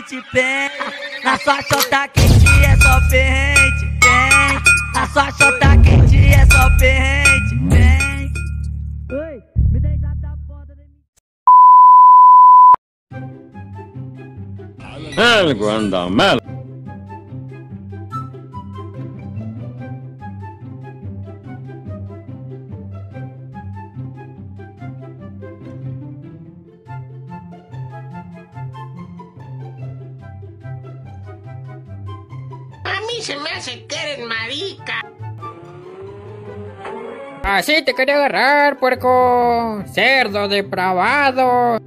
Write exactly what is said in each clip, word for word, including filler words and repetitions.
pente, pente. Na sua chota quente é só pente, pente. Na sua chota quente é só pente, pente. Oi, me dá risada foda de mim. Algo anda mal. A mí se me hace que eres marica. Así te quería agarrar, puerco. Cerdo depravado.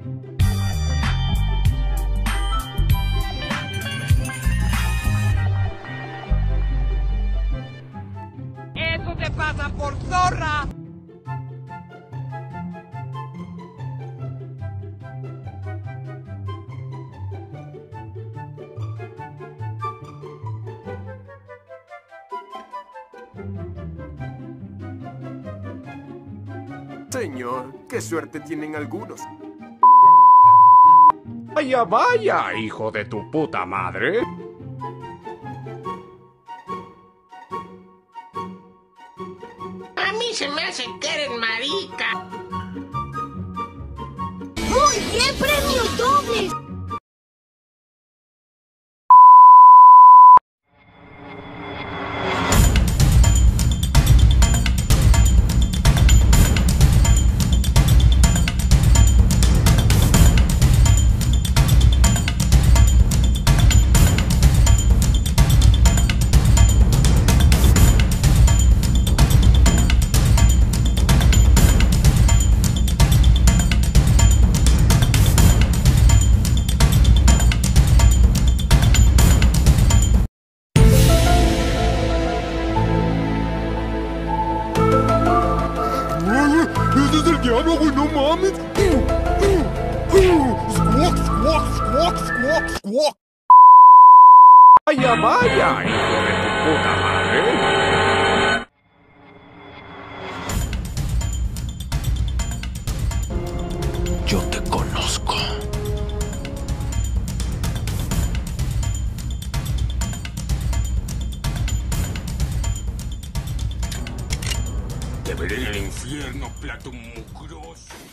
¡Eso te pasa por zorra! Señor, qué suerte tienen algunos. Vaya, vaya, hijo de tu puta madre. A mí se me hace que eres marica. ¡Muy bien, premios dobles! ¡Ese es el diablo, güey! ¡No mames! ¡Squawk, squawk, squawk, squawk, squawk! Vaya, vaya, hijo de tu puta madre. Yo te conozco. Te veré en el infierno, plato mugroso.